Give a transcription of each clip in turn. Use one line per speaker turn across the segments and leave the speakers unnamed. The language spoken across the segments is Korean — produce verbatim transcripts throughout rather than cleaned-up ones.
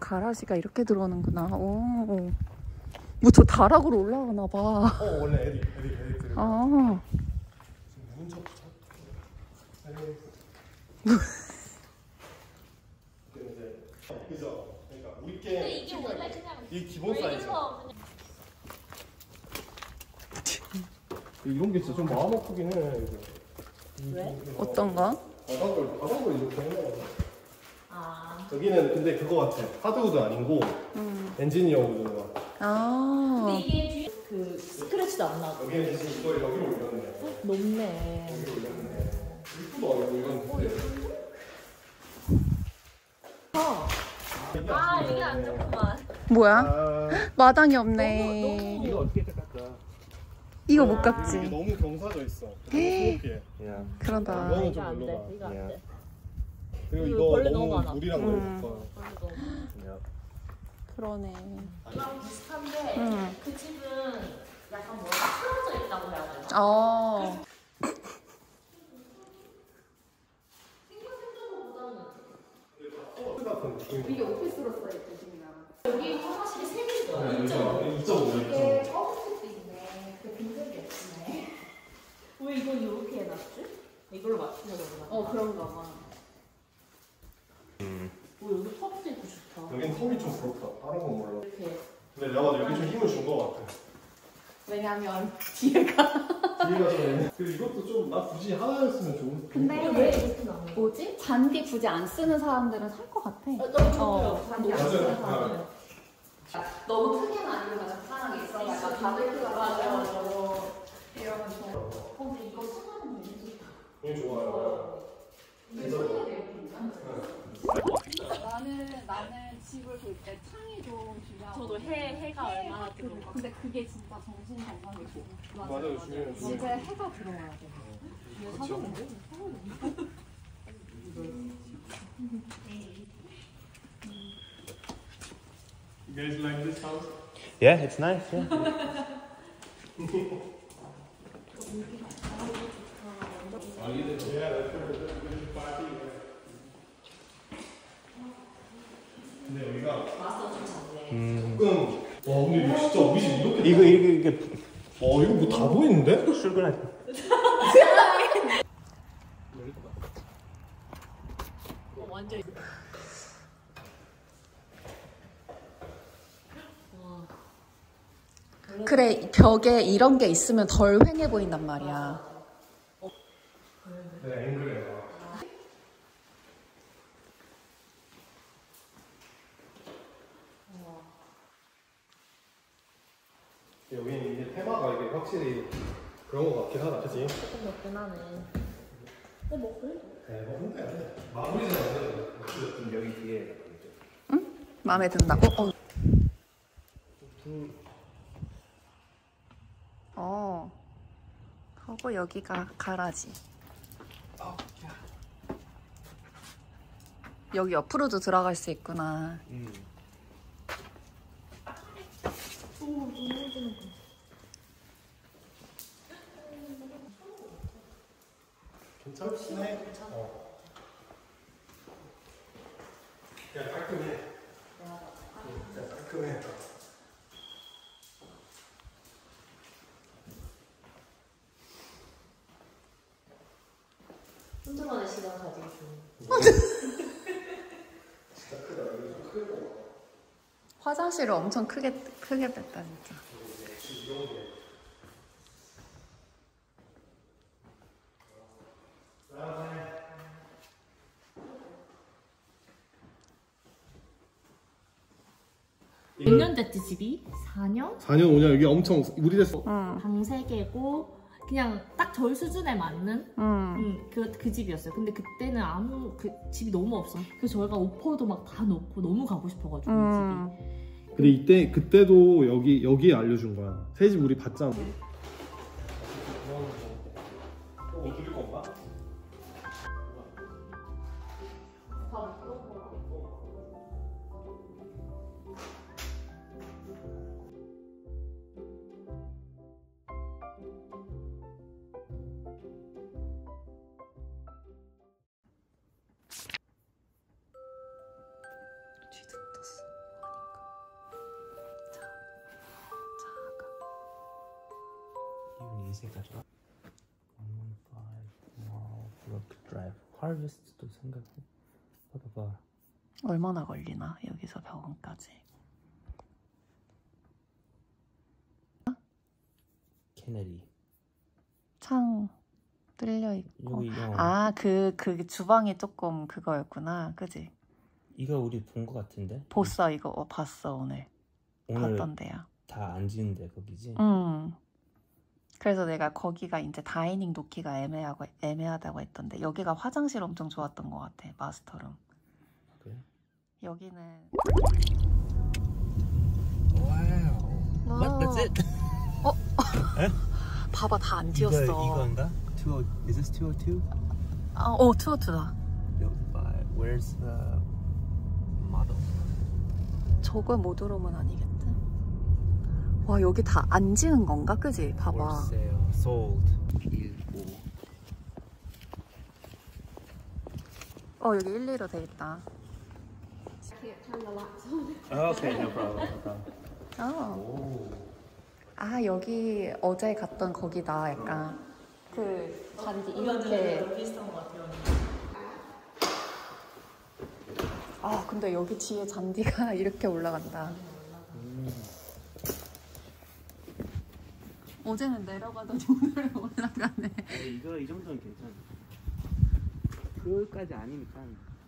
가라지가 이렇게 들어오는구나. 오. 뭐 저 다락으로 올라가나 봐.
어 원래 에릭 에릭 에릭 들어.
아.
문 접. 그죠? 그러니까 우리 게
이게 원래 그냥
이 기본 사이즈.
그냥...
이런 게 진짜 좀 마음 아프긴 해.
왜?
어떤 거?
바닥을 바닥을 이렇게 해놔.
아.
여기는 근데 그거 같아. 하드우드 아니고
음.
엔지니어 우드인 거.
아.
근데 이게 뒤에 그 스크래치도 안 나고.
여기는 지금 이걸 여기로 올렸네.
높네.
여기로 올렸네. 일부도 아니고 이건.
어. 아 이게 안 좋구만.
뭐야?
아,
마당이 없네.
이거 어떻게 깎았다?
이거 못 깎지.
이게 너무 경사져 있어. 너무 피해.
그러다.
이거는
이거
좀
안 돼.
별로다.
이거 안 돼.
그리고
이거
이거
벌레
너무
너무 많아.
물이랑
음.
너무 섞어.
그러네.
이랑 비슷한데
음.
그 집은 약간 뭐가 틀어져 있다고 해야 되나?
어.
이게
오피스로 써있대, 지금이야.
여기 화장실이 세 개죠.
이점 오.
이게 꺼북도 있네. 그 빈색이 없네. 왜 이건 이렇게 해놨지? 이걸로 맞추려고 그러나?
어, 그런가 봐.
음. 오 여기 컵도 있고 좋다.
여긴 텀이 좀 그렇다. 다른 건 몰라.
이렇게.
근데 내가 봐도 여기 좀 힘을 준 거 같아.
왜냐면 뒤에가.
뒤에가 좀 애매. 그리고 이것도 좀 나 굳이 하나였으면 좋은.
근데
왜 이렇게 나오는
뭐지? 잔디 굳이 안 쓰는 사람들은 살 것 같아.
어,
잔디 안
맞아요.
쓰는
네.
사람들은. 너무 크게는 아니고 적당하게 있어. 약간 바베큐가 맞아요. 이러면 좋아.
근데 이거 생각은 너무 좋다.
여기 좋아요.
나는 나는 집을 볼 때 창이 좀 중요하고.
저도 해 해가 얼마나 들어가.
근데 그게 진짜 정신 건강에 좋아.
맞아요, 중요해요.
집에 해가 들어와야 돼.
그렇죠. You guys like this house?
Yeah, it's nice. Yeah.
근데 여기가
마스터 좀 작네.
음.
조금 와 근데 이거 진짜 우리 집 이렇게
이거 이거 이게
어 이거 뭐 다 보이는데?
출근할 때.
어, 완전.
그래, 벽에 이런 게 있으면 덜 휑해 보인단 말이야.
네 앵글에 여기는 이제 테마가 이게 확실히 그런 거 같긴 하다, 그치?
조금 먹긴 하네. 근데 뭐 그래도.
네, 뭐 근데 마무리는 안 되죠.
여기 뒤에.
마음에 든다고? 어. 어. 하고 여기가 가라지. 여기 옆으로도 들어갈 수 있구나.
음.
괜찮네. 어. 그냥 깔끔해. 그냥 깔끔해.
혼자만의 시간 가지기 좋은.
진짜 크다. 여기 좀 크게 먹어.
화장실을 엄청 크게 크게 뺐다 진짜.
이런 게.
몇 년 됐지 집이? 사 년?
사 년 오 년 여기 엄청 우리 됐어.
응.
방 세 개고 그냥 딱 저희 수준에 맞는
응.
음, 그, 그 집이었어요. 근데 그때는 아무 그 집이 너무 없어. 그래서 저희가 오퍼도 막 다 놓고 너무 가고 싶어가지고
음.
이 집이.
근데 이때 그때도 여기 여기에 알려준 거야. 새 집 우리 봤잖아. 뭐 드릴 건가?
쥐도 떴어.
이세 가져가. 원 브로크 드라이브. 하베스트도 생각해. 봐봐.
얼마나 걸리나 여기서 병원까지?
케네디.
창 뚫려 있고.
여기 어.
아, 그, 그 주방이 조금 그거였구나, 그지?
이거 우리 본 거 같은데?
보어 이거 어, 봤어 오늘.
오늘
봤던데요.
다 안 지는데 거기지?
응. 그래서 내가 거기가 이제 다이닝 놓기가 애매하고 애매하다고 했던데 여기가 화장실 엄청 좋았던 것 같아, 마스터룸.
그래?
여기는.
와우. What? That's it?
어? 봐봐, 다 안 지웠어.
이거 이건가? two Is this two oh two?
아, 어, 투어투다.
Built by. Where's the model?
저거 모드룸은 아니겠지? 와, 여기 다 안 지은 건가? 그지? 봐봐.
For sale. Sold. 일고.
어, 여기 일, 이로 돼 있다.
Okay, no problem. No problem.
어. 아, 여기 어제 갔던 거기다. 약간 그 잔디 이렇게.
비슷한 것 같아요.
아, 근데 여기 뒤에 잔디가 이렇게 올라간다.
음.
어제는 내려가더니 오늘은 올라가네.
에이, 이거 이 정도는 괜찮아. 그거까지 아니니까.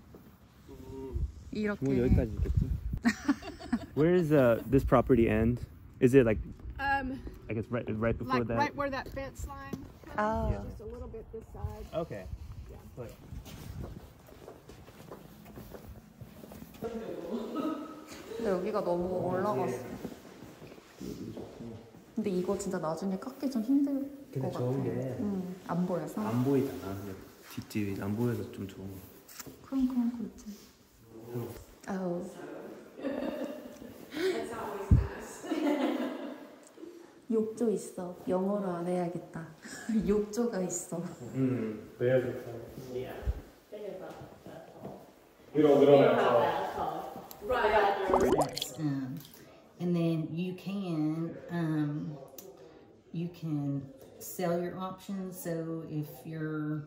이렇게.
뭐 여기까지 있겠지. Where is uh, this property end? Is it like
Um,
I guess right right before
like
that?
right where that fence line comes,
아,
Yeah.
just a little bit this side.
Okay. But
근데 여기가 너무 올라갔어. 근데 이거 진짜 나중에 깎기 좀 힘들
근데
것 같아.
좋은 게
응, 안 보여서.
안 보이잖아. 뒷집이 안 보여서 좀 좋은 거.
그럼 그럼 그렇지. 아우. 욕조 있어. 영어로 안 해야겠다. 욕조가 있어.
음, 해야겠다. We don't, we don't have time.
Um, and then you can um, you can sell your options. So if you're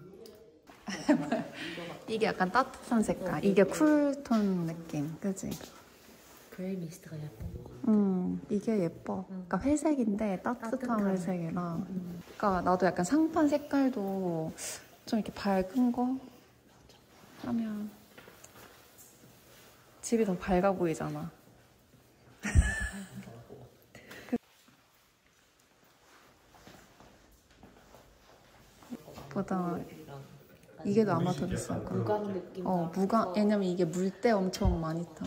이게 약간 따뜻한 색깔. 이게 쿨톤 느낌, 그지?
그레이 미스트가 예쁜 거.
음, 이게 예뻐. 그러니까 회색인데 따뜻한
따뜻한.
회색이랑. 그러니까 나도 약간 상판 색깔도 좀 이렇게 밝은 거 하면 집이 더 밝아 보이잖아. 보다 이게 더 아마 더 비쌀 거야.
무광 느낌.
어, 무광. 왜냐면 이게 물때 엄청 많이 타.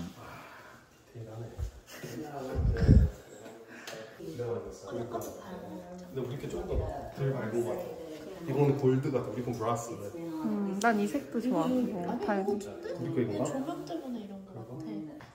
그러니까. 근데 우리 게 조금 덜 밝은 것 같아. 이건 골드 같아. 우리 건 브라스.
음, 난 이 색도 좋아. 뭐, 밝은.
우리 거 이건가?
조명 때문에 이런 거 같아.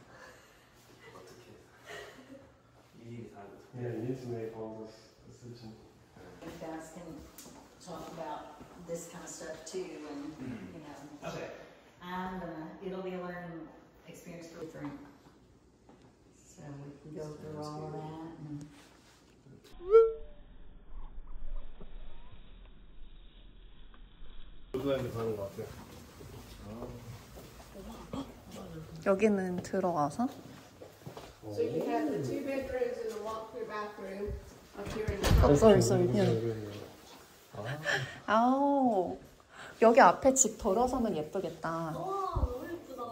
Yeah, you need to make all this decision.
you guys can talk about this kind of stuff too, and you know.
Okay.
I'm gonna. It'll be a learning experience for different. So we can go through all of that. And
요즘에 가는 것 같아.
여기는 들어가서
So you have the two bedrooms and the walk-through bathroom up here in the
어, 썰, 썰. 아우, 여기 앞에 집 돌아서면 예쁘겠다.
와, 너무 예쁘다.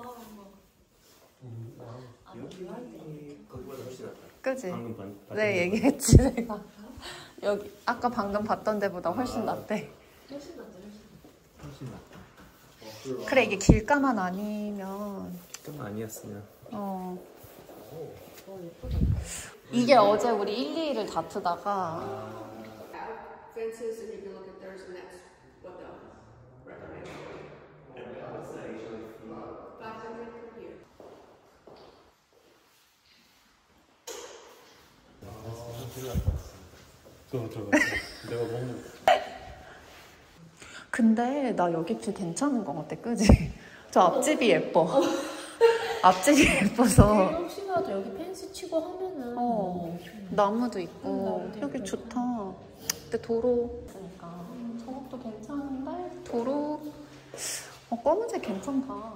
거기보다 훨씬 낫다.
그지?
방금 반.
네, 얘기했지 내가. 여기 아까 방금 봤던 데보다 훨씬 낫대.
훨씬 낫죠, 훨씬 낫죠.
훨씬 낫다.
그래, 이게 길가만 아니면
좀 아니었으면.
어,
와, 예쁘다.
이게 어제 우리 일, 이 일을 다투다가
fences, and you can look at theirs, and that's what they'll recommend. Five hundred per year.
저, 저, 내가 너무.
근데 나 여기 뷰 괜찮은 것 같아, 그지? 저 앞집이 예뻐. 앞집이 예뻐서.
혹시라도 여기 펜스 치고 하면은
어, 나무도 있고 여기 좋다. 근데 도로 그러니까 저것도 괜찮은데 도로 어, 검은색 괜찮다.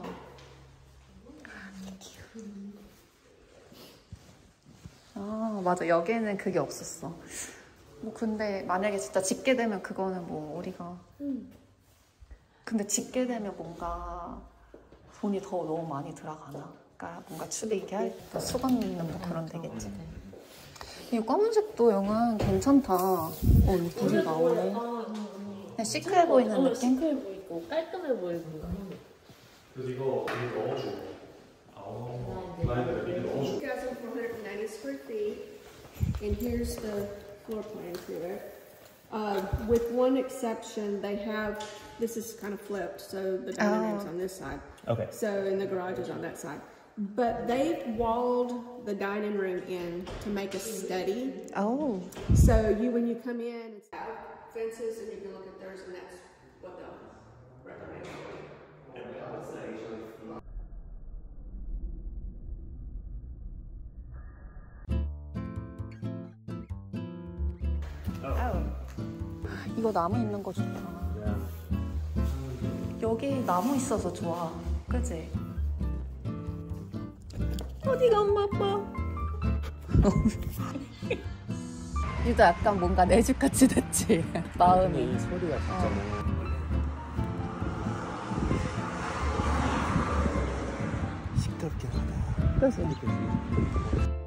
아 맞아 여기는 그게 없었어. 뭐 근데 만약에 진짜 짓게 되면 그거는 뭐 우리가
음.
근데 짓게 되면 뭔가 돈이 더 너무 많이 들어가나? 그러니까 뭔가 추리 이렇게 할 때 수건 있는 뭐 그런 데겠지. 이 검은색도 영은 괜찮다. 어 물이 나오네. 그냥 시크해 보이는
어,
느낌?
시크해 보이고 깔끔해 보이고.
그래서 이거 이거 넣어줘. 아, 나 이거 넣어줘.
two thousand four hundred ninety square feet, and here's the floor plan for it. Uh, with one exception, they have, this is kind of flipped, so the dining room's on this side.
Okay.
So, and the garage is on that side. But they've walled the dining room in to make a study.
Oh.
So you, when you come in, it's out fences, and you can look at theirs, and that's what they'll recommend.
이거 나무 있는 거 좋다. 여기 나무 있어서 좋아. 그치? 어디가 엄마 아빠? 유도 약간 뭔가 내 집 같이 됐지. 마음이.
이 소리가 진짜 너무. 시끄럽긴 하다.
그치?